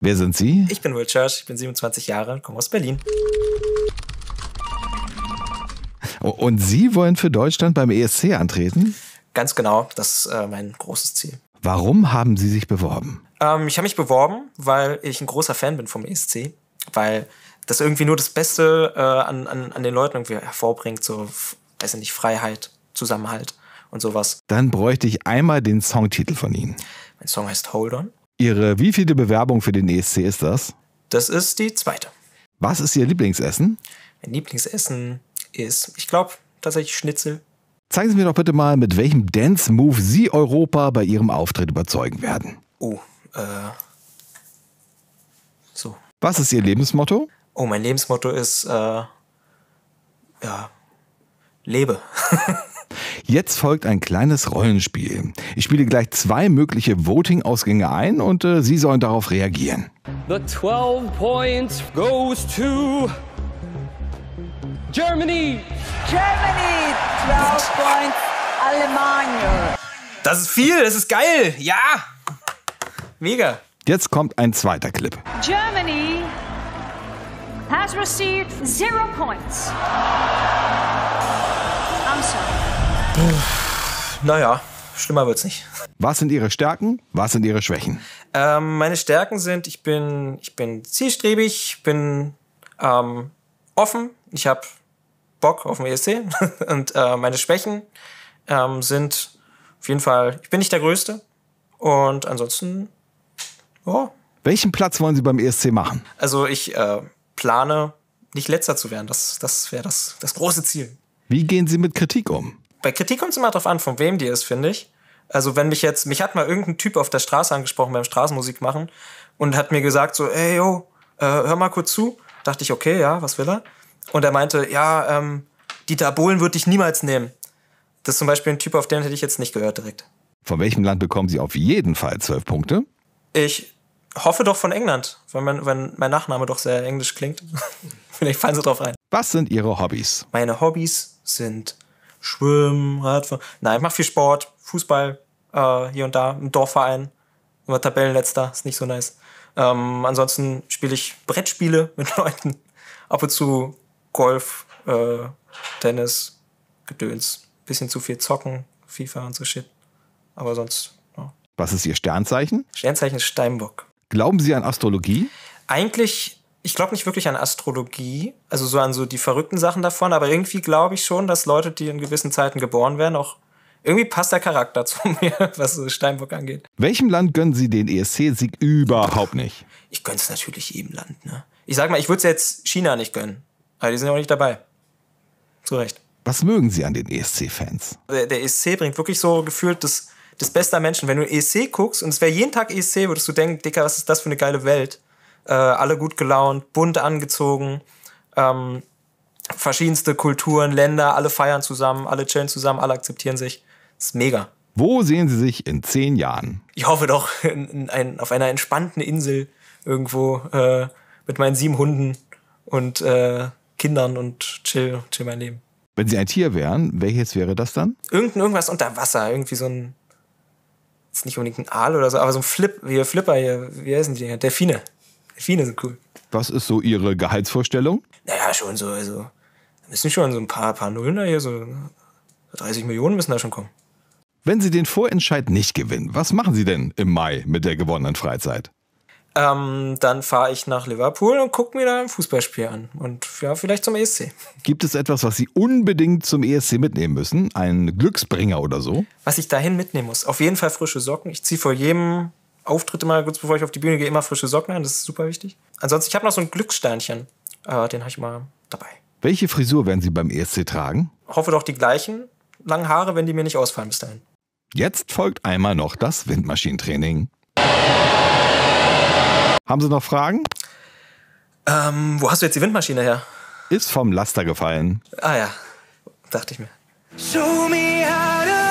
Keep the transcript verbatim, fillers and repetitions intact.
Wer sind Sie? Ich bin Will Church, ich bin siebenundzwanzig Jahre und komme aus Berlin. Und Sie wollen für Deutschland beim E S C antreten? Ganz genau, das ist äh, mein großes Ziel. Warum haben Sie sich beworben? Ähm, ich habe mich beworben, weil ich ein großer Fan bin vom E S C, weil das irgendwie nur das Beste äh, an, an, an den Leuten irgendwie hervorbringt, so, weiß ich nicht, Freiheit, Zusammenhalt und sowas. Dann bräuchte ich einmal den Songtitel von Ihnen. Mein Song heißt Hold On. Ihre wievielte Bewerbung für den E S C ist das? Das ist die zweite. Was ist Ihr Lieblingsessen? Mein Lieblingsessen ist, ich glaube, tatsächlich Schnitzel. Zeigen Sie mir doch bitte mal, mit welchem Dance-Move Sie Europa bei Ihrem Auftritt überzeugen werden. Oh, äh, so. Was ist Ihr Lebensmotto? Oh, mein Lebensmotto ist, äh, ja, lebe. Jetzt folgt ein kleines Rollenspiel. Ich spiele gleich zwei mögliche Voting-Ausgänge ein und äh, Sie sollen darauf reagieren. The twelve points goes to Germany. Germany, twelve points, Alemania. Das ist viel, das ist geil, ja. Mega. Jetzt kommt ein zweiter Clip. Germany has received zero points. I'm sorry. Naja, schlimmer wird's nicht. Was sind Ihre Stärken? Was sind Ihre Schwächen? Ähm, meine Stärken sind, ich bin, ich bin zielstrebig, ich bin ähm, offen, ich habe Bock auf den E S C und äh, meine Schwächen ähm, sind auf jeden Fall, ich bin nicht der Größte und ansonsten, ja. Welchen Platz wollen Sie beim E S C machen? Also ich äh, plane, nicht Letzter zu werden, das, das wäre das, das große Ziel. Wie gehen Sie mit Kritik um? Bei Kritik kommt es immer drauf an, von wem die ist, finde ich. Also wenn mich jetzt, mich hat mal irgendein Typ auf der Straße angesprochen beim Straßenmusik machen und hat mir gesagt so, ey, yo, äh, hör mal kurz zu. Dachte ich, okay, ja, was will er? Und er meinte, ja, ähm, Dieter Bohlen würde ich niemals nehmen. Das ist zum Beispiel ein Typ, auf den hätte ich jetzt nicht gehört direkt. Von welchem Land bekommen Sie auf jeden Fall zwölf Punkte? Ich hoffe doch von England, weil mein, weil mein Nachname doch sehr englisch klingt. Vielleicht fallen Sie drauf rein. Was sind Ihre Hobbys? Meine Hobbys sind Schwimmen, Radfahren. Nein, ich mache viel Sport, Fußball, äh, hier und da, im Dorfverein. Immer Tabellenletzter, ist nicht so nice. Ähm, ansonsten spiele ich Brettspiele mit Leuten. Ab und zu Golf, äh, Tennis, Gedöns. Bisschen zu viel zocken, FIFA und so Shit. Aber sonst, ja. Was ist Ihr Sternzeichen? Sternzeichen ist Steinbock. Glauben Sie an Astrologie? Eigentlich, ich glaube nicht wirklich an Astrologie, also so an so die verrückten Sachen davon, aber irgendwie glaube ich schon, dass Leute, die in gewissen Zeiten geboren werden, auch irgendwie passt der Charakter zu mir, was so Steinbock angeht. Welchem Land gönnen Sie den E S C-Sieg überhaupt nicht? Ich gönn's natürlich jedem Land, ne? Ich sag mal, ich würde es jetzt China nicht gönnen, aber die sind ja auch nicht dabei. Zu Recht. Was mögen Sie an den E S C-Fans? Der, der E S C bringt wirklich so gefühlt das, das Beste an Menschen. Wenn du E S C guckst und es wäre jeden Tag E S C, würdest du denken, Dicker, was ist das für eine geile Welt? Äh, alle gut gelaunt, bunt angezogen, ähm, verschiedenste Kulturen, Länder, alle feiern zusammen, alle chillen zusammen, alle akzeptieren sich. Das ist mega. Wo sehen Sie sich in zehn Jahren? Ich hoffe doch in, in ein, auf einer entspannten Insel irgendwo äh, mit meinen sieben Hunden und äh, Kindern und chill, chill mein Leben. Wenn Sie ein Tier wären, welches wäre das dann? Irgend, irgendwas unter Wasser, irgendwie so ein, ist nicht unbedingt ein Aal oder so, aber so ein Flip, wie Flipper hier, wie heißen die? Delfine. Delfine sind cool. Was ist so Ihre Gehaltsvorstellung? Naja, schon so, also, da müssen schon so ein paar, paar Nullen da hier, so dreißig Millionen müssen da schon kommen. Wenn Sie den Vorentscheid nicht gewinnen, was machen Sie denn im Mai mit der gewonnenen Freizeit? Ähm, dann fahre ich nach Liverpool und gucke mir da ein Fußballspiel an. Und ja, vielleicht zum E S C. Gibt es etwas, was Sie unbedingt zum E S C mitnehmen müssen? Ein Glücksbringer oder so? Was ich dahin mitnehmen muss? Auf jeden Fall frische Socken. Ich ziehe vor jedem Auftritt immer, kurz bevor ich auf die Bühne gehe, immer frische Socken an. Das ist super wichtig. Ansonsten, ich habe noch so ein Glückssternchen. Äh, den habe ich mal dabei. Welche Frisur werden Sie beim E S C tragen? Hoffe doch die gleichen langen Haare, wenn die mir nicht ausfallen bis dahin. Jetzt folgt einmal noch das Windmaschinentraining. Haben Sie noch Fragen? Ähm, wo hast du jetzt die Windmaschine her? Ist vom Laster gefallen. Ah ja, dachte ich mir. Show me how to